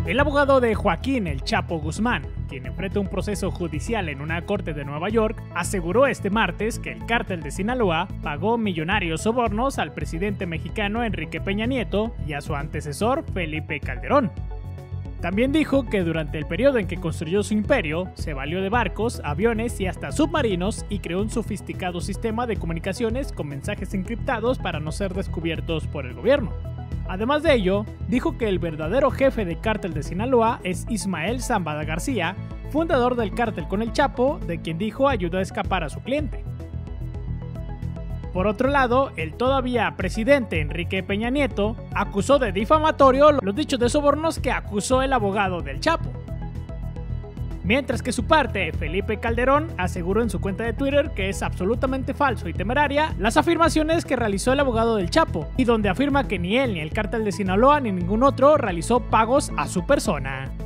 El abogado de Joaquín El Chapo Guzmán, quien enfrenta un proceso judicial en una corte de Nueva York, aseguró este martes que el cártel de Sinaloa pagó millonarios sobornos al presidente mexicano Enrique Peña Nieto y a su antecesor Felipe Calderón. También dijo que durante el periodo en que construyó su imperio, se valió de barcos, aviones y hasta submarinos y creó un sofisticado sistema de comunicaciones con mensajes encriptados para no ser descubiertos por el gobierno. Además de ello, dijo que el verdadero jefe del cártel de Sinaloa es Ismael Zambada García, fundador del cártel con el Chapo, de quien dijo ayudó a escapar a su cliente. Por otro lado, el todavía presidente Enrique Peña Nieto acusó de difamatorio los dichos de sobornos que acusó el abogado del Chapo. Mientras que su parte, Felipe Calderón, aseguró en su cuenta de Twitter que es absolutamente falso y temeraria las afirmaciones que realizó el abogado del Chapo, y donde afirma que ni él ni el cártel de Sinaloa ni ningún otro realizó pagos a su persona.